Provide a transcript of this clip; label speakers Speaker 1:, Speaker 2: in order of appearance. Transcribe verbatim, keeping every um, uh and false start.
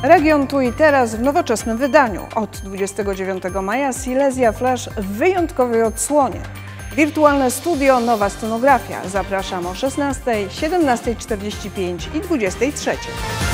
Speaker 1: Region tu i teraz w nowoczesnym wydaniu. Od dwudziestego dziewiątego maja Silesia Flash w wyjątkowej odsłonie. Wirtualne studio, nowa scenografia. Zapraszam o szesnastej, siedemnastej czterdzieści pięć i dwudziestej trzeciej.